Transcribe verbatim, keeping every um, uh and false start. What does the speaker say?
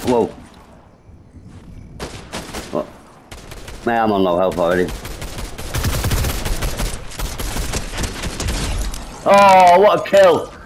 Whoa. What? Man, I'm on low health already. Oh, what a kill!